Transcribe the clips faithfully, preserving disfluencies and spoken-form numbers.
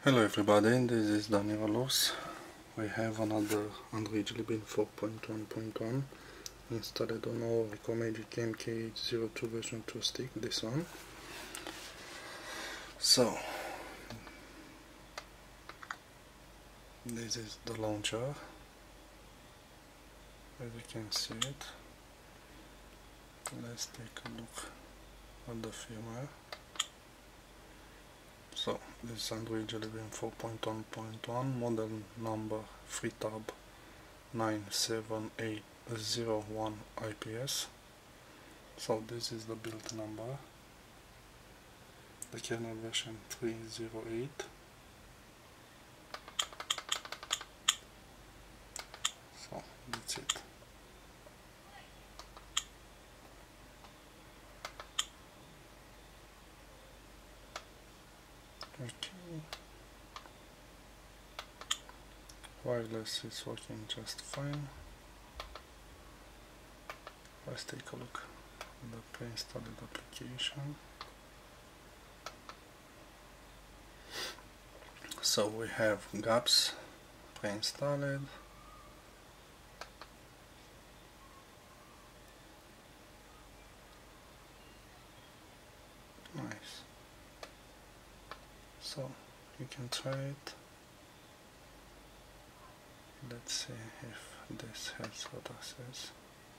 Hello everybody, this is Daniel Alos. We have another Android Jelly Bean four point one point one installed on our Comagic M K H zero two version two stick, this one. So, this is the launcher, as you can see it. Let's take a look at the firmware. So, this is Android Jelly Bean four point one point one, model number FreeTab nine seven eight zero one I P S. So, this is the build number, the kernel version three oh eight. So, that's it. Okay, wireless is working just fine. Let's take a look at the pre-installed application. So we have GApps pre-installed. Nice. So you can try it. Let's see if this has what access.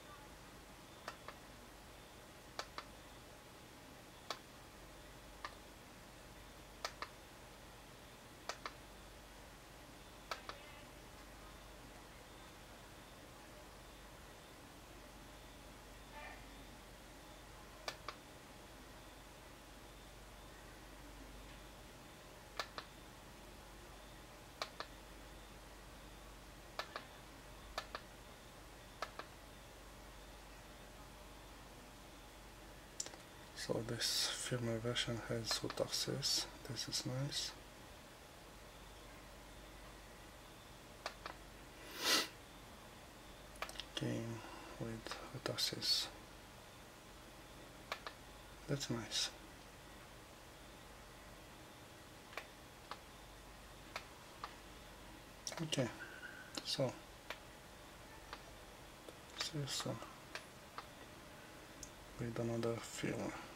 So this firmware version has root access. This is nice. Game with root access. That's nice. Okay, so see you soon with another firmware.